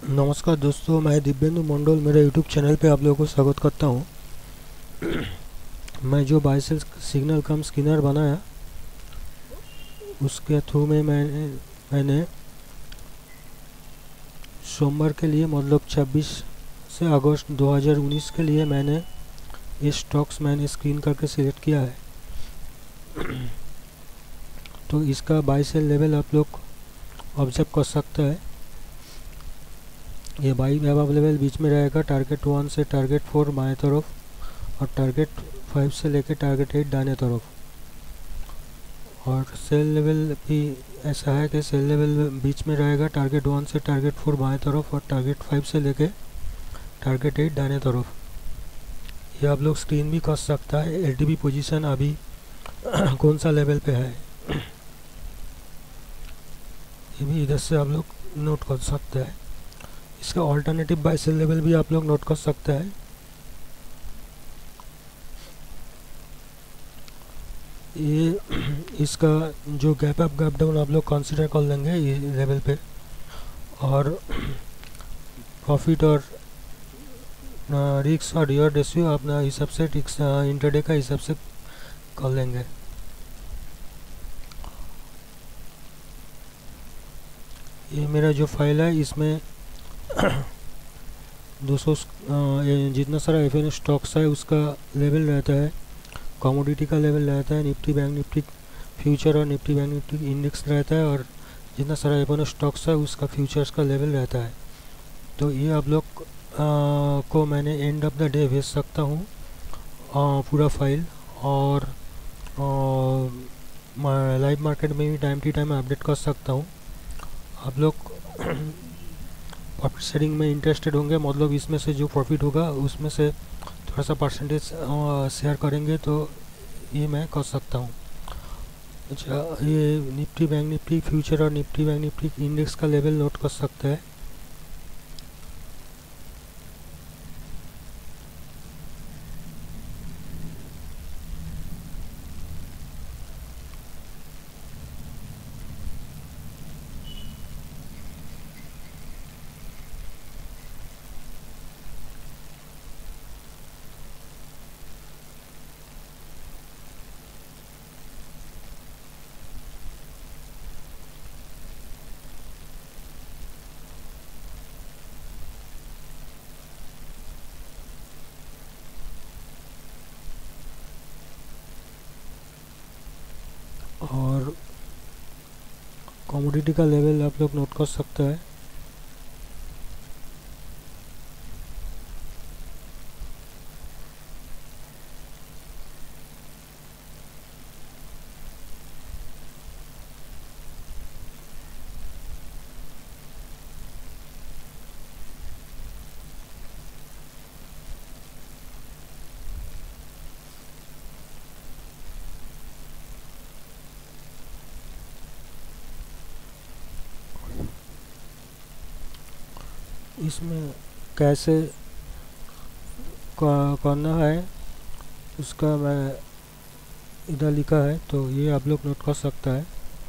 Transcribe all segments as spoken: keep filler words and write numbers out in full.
नमस्कार दोस्तों, मैं दिव्येंदु मंडल मेरे यूट्यूब चैनल पे आप लोगों को स्वागत करता हूँ। मैं जो buy sell signal cum screener बनाया उसके थ्रू में मैंने मैंने सोमवार के लिए मतलब छब्बीस से अगस्त दो हज़ार उन्नीस के लिए मैंने ये स्टॉक्स मैंने स्क्रीन करके सिलेक्ट किया है। तो इसका बाय सेल लेवल आप लोग ऑब्जर्व कर सकते हैं। ये बाई अवेलेबल बीच में रहेगा, टारगेट वन से टारगेट फोर बाएं तरफ और टारगेट फाइव से लेकर टारगेट एट दाने तरफ। और सेल लेवल भी ऐसा है कि सेल लेवल बीच में रहेगा, टारगेट वन से टारगेट फोर बाएं तरफ और टारगेट फाइव से लेकर टारगेट एट दाने तरफ। ये आप लोग स्क्रीन भी कर सकता है। एल टी बी पोजिशन अभी कौन सा लेवल पे है ये भी इधर से आप लोग नोट कर सकते हैं। इसका ऑल्टरनेटिव बाय सेल लेवल भी आप लोग नोट कर सकते हैं। ये इसका जो गैप अप गैप डाउन आप लोग कंसीडर कर लेंगे ये लेवल पे, और प्रॉफिट और रिस्क और रिवॉर्ड रेशियो अपना हिसाब से रिस्क इंटरडे का हिसाब से कर लेंगे। ये मेरा जो फाइल है इसमें दो सौ जितना सारा एफ एन स्टॉक्स है उसका लेवल रहता है, कमोडिटी का लेवल रहता है, निफ्टी बैंक निफ्टी फ्यूचर और निफ्टी बैंक निफ्टी इंडेक्स रहता है, और जितना सारा एफ एन स्टॉक्स है उसका फ्यूचर्स का लेवल रहता है। तो ये आप लोग को मैंने एंड ऑफ द डे भेज सकता हूँ पूरा फाइल, और लाइव मार्केट में भी टाइम टू टाइम अपडेट कर सकता हूँ। आप लोग प्रॉफिट शेयरिंग में इंटरेस्टेड होंगे, मतलब इसमें से जो प्रॉफिट होगा उसमें से थोड़ा सा परसेंटेज शेयर करेंगे तो ये मैं कर सकता हूँ। अच्छा, ये निफ्टी बैंक निफ्टी फ्यूचर और निफ्टी बैंक निफ्टी इंडेक्स का लेवल नोट कर सकते हैं। और कमोडिटी का लेवल आप लोग नोट कर सकते हैं। इसमें कैसे करना है उसका मैं इधर लिखा है, तो ये आप लोग नोट कर सकता है।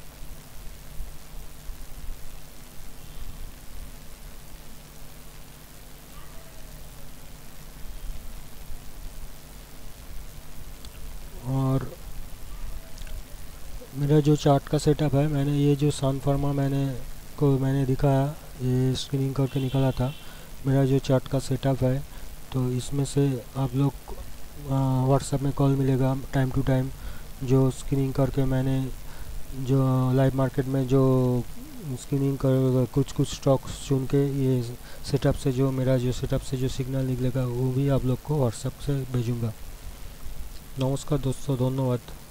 और मेरा जो चार्ट का सेटअप है, मैंने ये जो सन फार्मा मैंने को मैंने दिखाया, ये स्क्रीनिंग करके निकाला था मेरा जो चार्ट का सेटअप है। तो इसमें से आप लोग व्हाट्सएप में कॉल मिलेगा टाइम टू टाइम, जो स्क्रीनिंग करके मैंने जो लाइव मार्केट में जो स्क्रीनिंग कर कुछ कुछ स्टॉक्स चुन के ये सेटअप से जो मेरा जो सेटअप से जो सिग्नल निकलेगा वो भी आप लोग को व्हाट्सएप से भेजूँगा। नमस्कार दोस्तों, धन्यवाद।